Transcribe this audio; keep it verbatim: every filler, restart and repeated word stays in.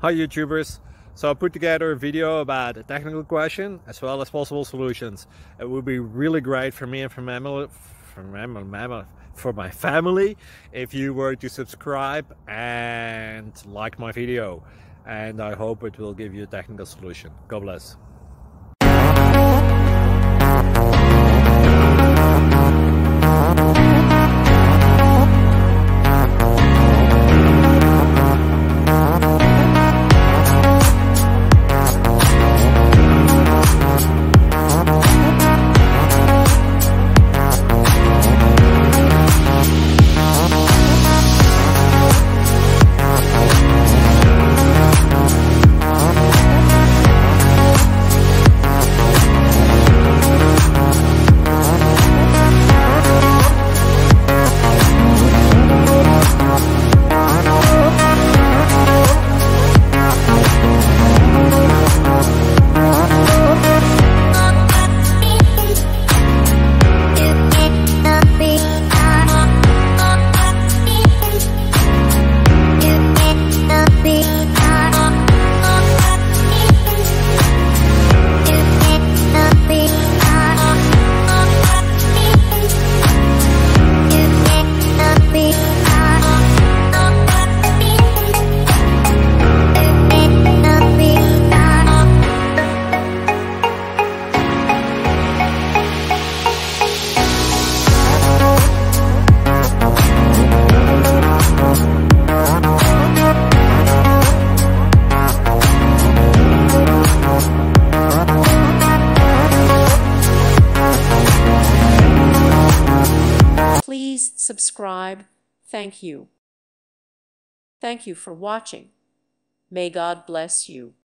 Hi YouTubers! So I put together a video about a technical question as well as possible solutions. It would be really great for me and for, mammal, for, mammal, mammal, for my family if you were to subscribe and like my video. And I hope it will give you a technical solution. God bless. Please subscribe. Thank you. Thank you for watching. May God bless you.